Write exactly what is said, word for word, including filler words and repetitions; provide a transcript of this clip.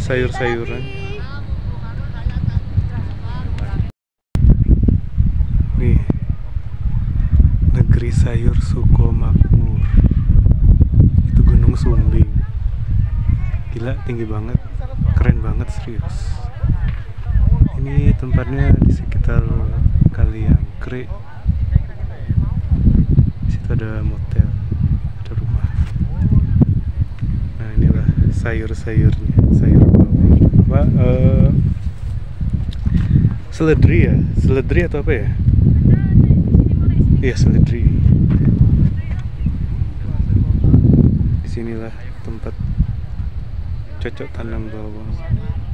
sayur-sayuran. Nih, negeri sayur Sukomakmur. Itu Gunung Sumbing. Gila, tinggi banget, keren banget, serius. Ini tempatnya di sekitar Kaliangkri. Di situ ada motel, ada rumah. Nah, inilah sayur-sayurnya, sayur apa? Uh, seledri ya, seledri atau apa ya? Iya, seledri. Disinilah tempat cocok tanam bawang.